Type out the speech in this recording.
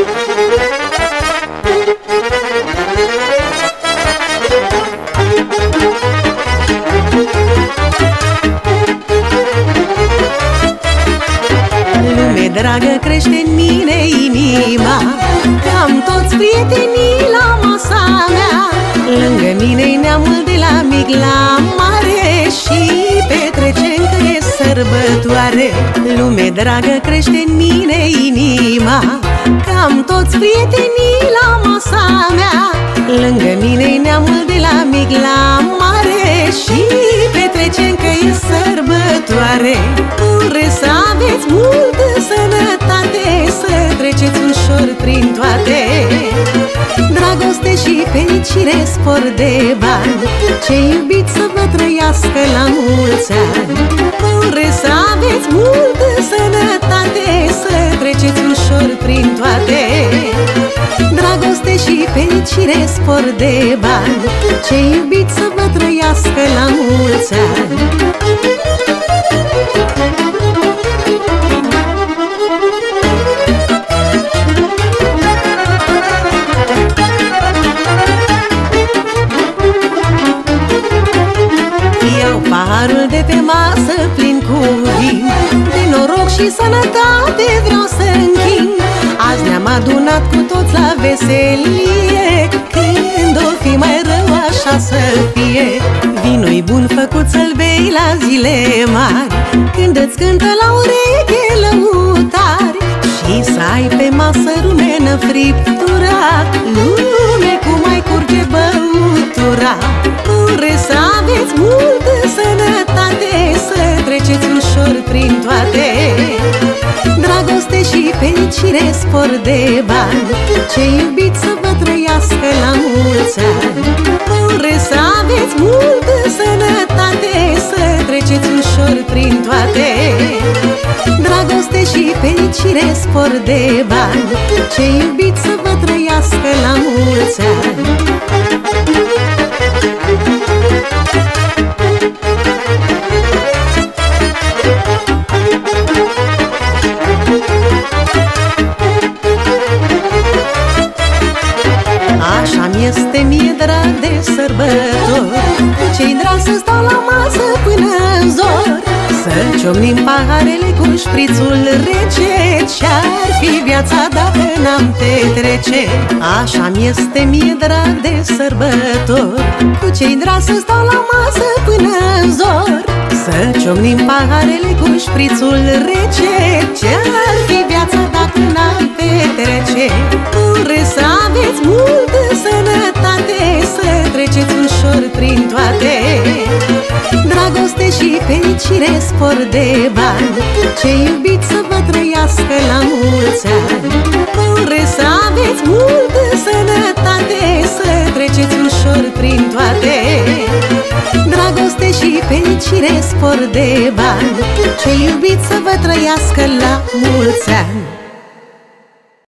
Lume dragă, crește în mine inima, am toți prietenii la masa mea. Lângă mine-i neamul de la mic la mare și petrecem că e sărbătoare. Lume dragă, crește în mine inima, am toți prietenii la masa mea. Lângă mine-i neamul de la mic la mare și petrecem că e sărbătoare. Urez să aveți multă sănătate, să treceți ușor prin toate. Dragoste și fericire, spor de bani, ce iubiți să vă trăiască la mulți ani. Urez să aveți multă sănătate, să treceți ușor prin toate. Dragoste și fericire, spor de bani, ce iubiți să vă trăiască la mulți ani. Iau paharul de pe masă plin cu vin, de noroc și sănătate vreau să închin. Azi ne-am adunat cu toți la veselie, când o fi mai rău așa să fie. Vinul-i bun făcut să-l bei la zile mari, când îți cântă la ureche lăutari, și să ai pe masă rumenă friptura, lume cum mai curge băutura. Urez să aveți multă sănătate, să treceți ușor prin toate. Dragoste și fericire, spor de bani, ce iubiți să vă trăiască la mulți ani. Urez să aveți multă sănătate, să treceți ușor prin toate. Dragoste și fericire, spor de bani, ce iubiți să vă trăiască la mulți ani. Așa-mi este mie drag de sărbător, ce-i drag să stau la masă până în zor, să ciocnim paharele cu șprițul rece. Ce-ar fi viața dacă n-am petrece? Așa-mi este mie drag de sărbător, cu ce-i drag să stau la masă până în zor, să ciocnim paharele cu șprițul rece. Ce-ar fi viața dacă n-am petrece? Urez să aveți multă sănătate, să treceți ușor prin toate. Dragoste și fericire, spor de bani, ce iubiți să vă trăiască la mulți ani. Urez să aveți multă sănătate, să treceți ușor prin toate. Dragoste și fericire, spor de bani, ce iubiți să vă trăiască la mulți ani.